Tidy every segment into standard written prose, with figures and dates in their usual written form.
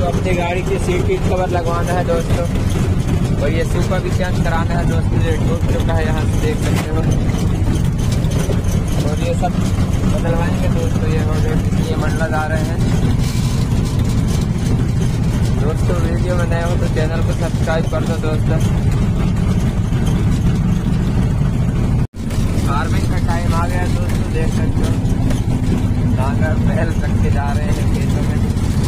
अपनी गाड़ी की सीट कवर लगवाना है दोस्तों, और ये सुपर भी चेंज कराना है दोस्तों। ये टूट चुका है, यहाँ से देख सकते हो। और ये सब बदलवाएंगे दोस्तों। ये हो गए, ये मंडला जा रहे हैं दोस्तों। वीडियो में नए हो तो चैनल को सब्सक्राइब कर दो दोस्तों। फार्मिंग का टाइम आ गया दोस्तों, देख सकते हो। नांगर बैल रख के जा रहे हैं खेतों में।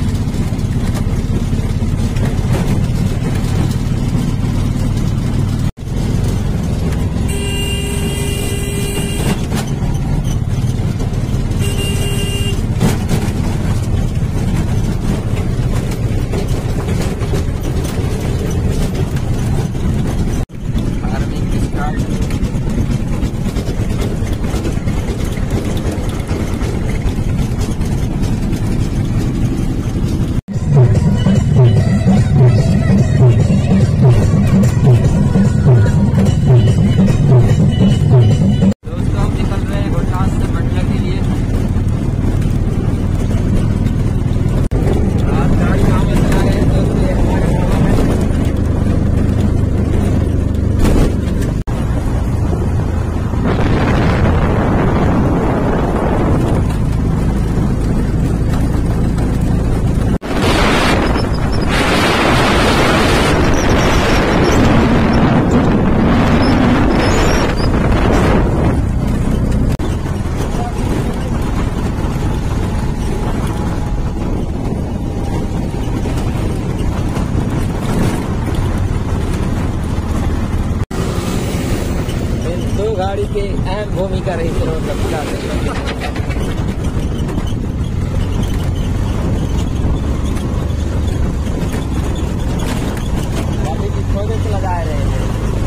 गाड़ी की अहम भूमिका रही थी रोड गाड़ी की खोजे से लगाए रहे थे।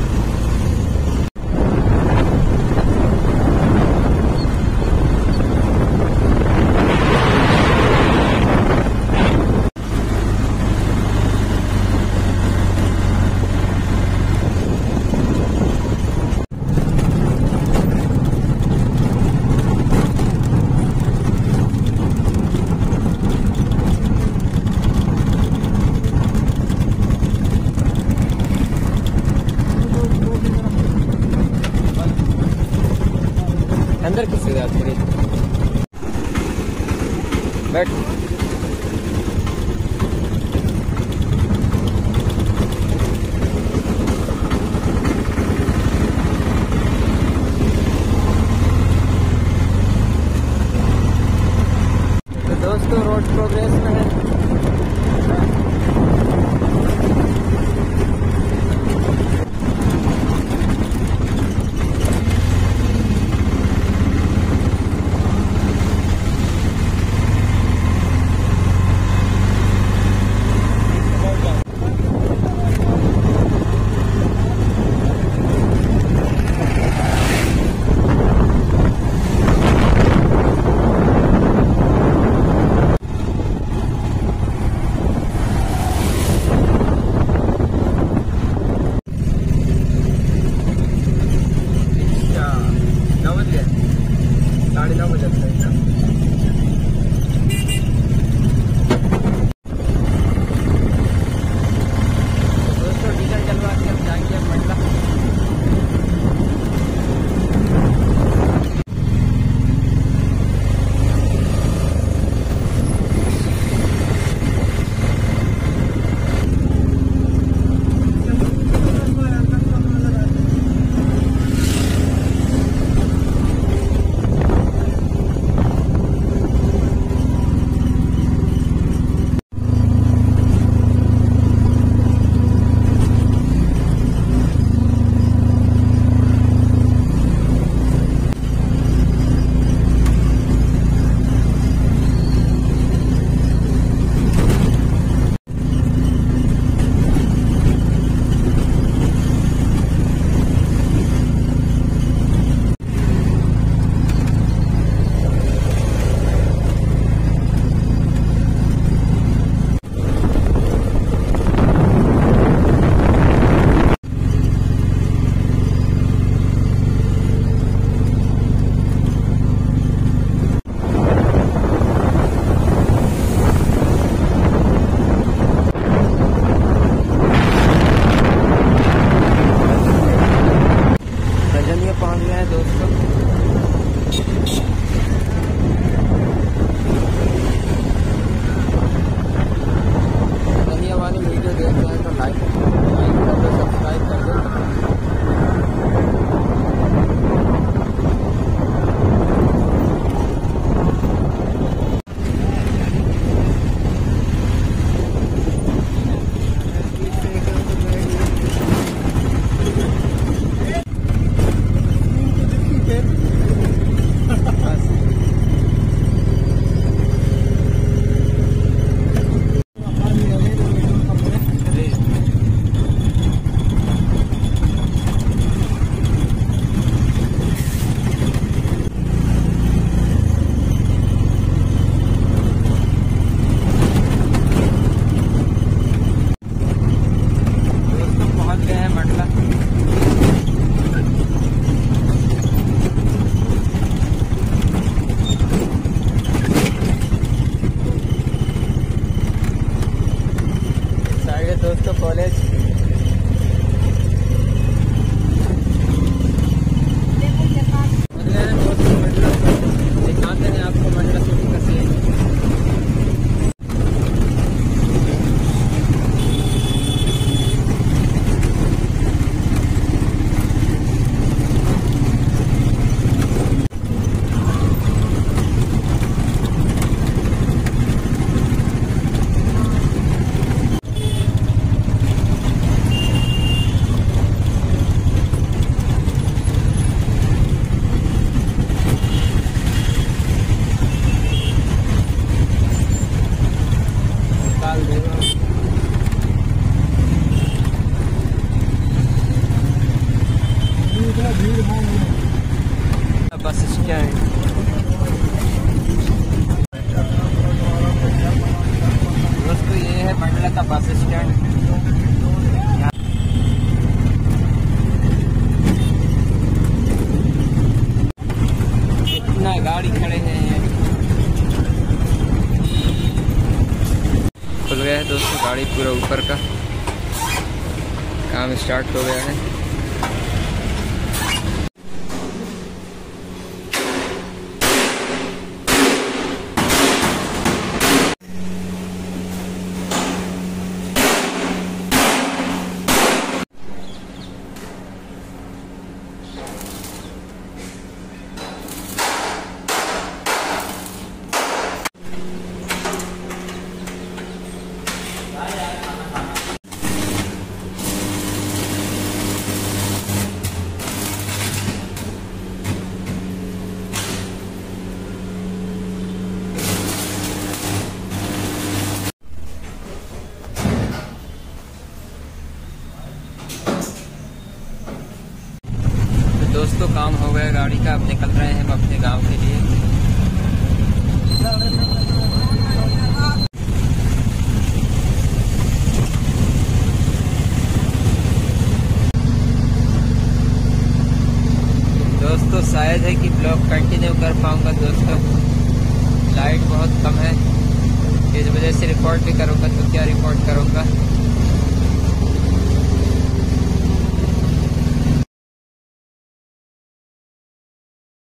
अंदर किसी बात थोड़ी बैठ। तो दोस्तों रोड प्रोग्रेस में है। दोस्तों कॉलेज। दिखाते हैं आपको मंडला सिटी का सीन। बस स्टैंड दोस्तों, ये है मंडला का बस स्टैंड। कितना गाड़ी खड़े हैं। खुल गया है दोस्तों गाड़ी, पूरा ऊपर का काम स्टार्ट हो गया है। दोस्तों काम हो गया गाड़ी का, अब निकल रहे हैं हम अपने गांव के लिए। दोस्तों शायद है कि ब्लॉग कंटिन्यू कर पाऊंगा दोस्तों, लाइट बहुत कम है, इस वजह से रिकॉर्ड भी करूंगा तो क्या रिकॉर्ड करूंगा।